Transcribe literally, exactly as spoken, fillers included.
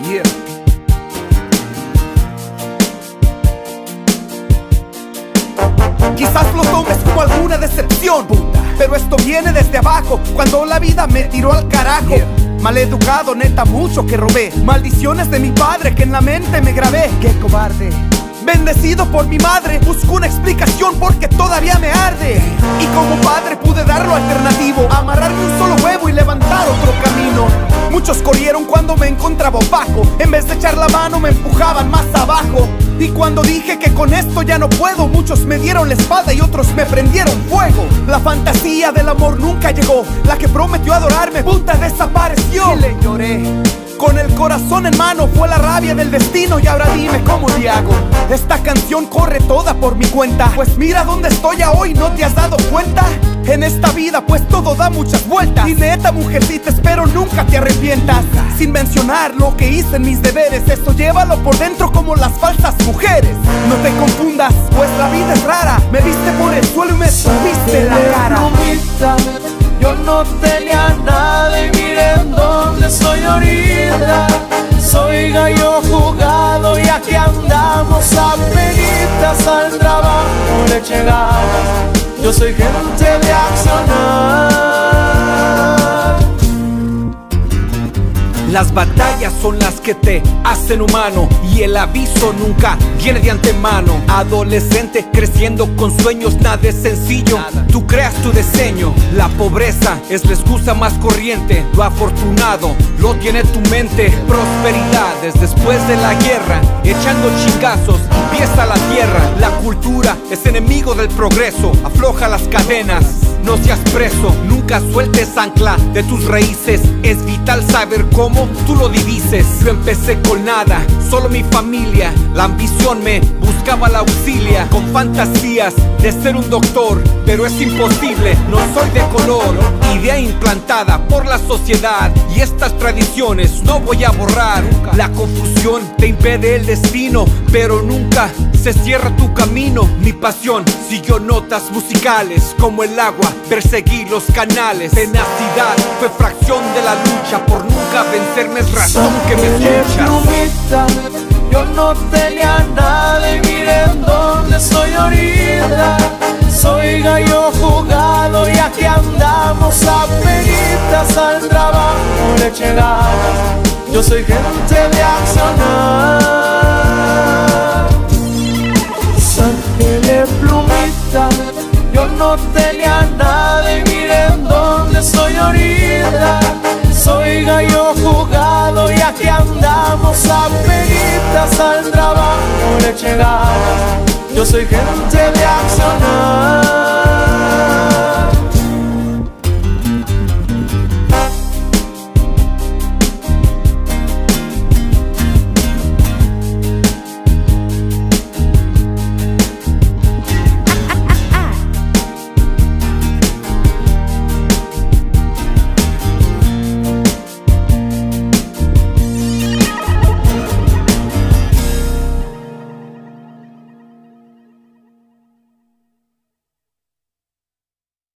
Yeah. Quizás lo tomes como alguna decepción, puta, pero esto viene desde abajo, cuando la vida me tiró al carajo. Yeah. Maleducado, neta, mucho que robé. Maldiciones de mi padre que en la mente me grabé. Qué cobarde. Bendecido por mi madre, busco una explicación porque todavía me arde. Y como padre pude dar lo alternativo, amarrarme un solo huevo y levantar otro camino. Muchos corrieron cuando me encontraba opaco, en vez de echar la mano me empujaban más abajo. Y cuando dije que con esto ya no puedo, muchos me dieron la espada y otros me prendieron fuego. La fantasía del amor nunca llegó, la que prometió adorarme, puta, desapareció. Y le lloré. Con el corazón en mano, fue la rabia del destino y ahora dime cómo le hago. Esta canción corre toda por mi cuenta, pues mira dónde estoy a hoy, ¿no te has dado cuenta? En esta vida pues todo da muchas vueltas, y neta mujercita espero nunca te arrepientas. Sin mencionar lo que hice en mis deberes, esto llévalo por dentro como las falsas mujeres. No te confundas, pues la vida es rara, me viste por el suelo y me subiste la cara. Yo no tenía nada y miren dónde soy ahorita. Soy gallo jugado y aquí andamos apenitas al trabajo le eché ganas. Yo soy gente de accionar. Las batallas son las que te hacen humano y el aviso nunca viene de antemano. Adolescente creciendo con sueños, nada es sencillo. Tú creas tu diseño. La pobreza es la excusa más corriente. Lo afortunado lo tiene tu mente. Prosperidad es después de la guerra. Echando chingazos empieza la tierra. La cultura es enemigo del progreso. Afloja las cadenas. No seas preso, nunca sueltes ancla de tus raíces. Es vital saber cómo tú lo divises. Yo empecé con nada, solo mi familia. La ambición me buscaba la auxilia. Con fantasías de ser un doctor, pero es imposible, no soy de color. Idea implantada por la sociedad y estas tradiciones no voy a borrar. La confusión te impide el destino, pero nunca se cierra tu camino. Mi pasión siguió notas musicales como el agua. Perseguí los canales. Tenacidad fue fracción de la lucha. Por nunca vencerme es razón que me escuchas. Yo no tenía nada y miren dónde soy ahorita. Soy gallo jugado y aquí andamos apenitas al trabajo le eché ganas. Yo soy gente de accionar. Sáquele plumita. Yo no tenía nada y miren dónde soy ahorita. Soy gallo jugado y aquí andamos apenitas al trabajo le eché ganas. Yo soy gente de accionar.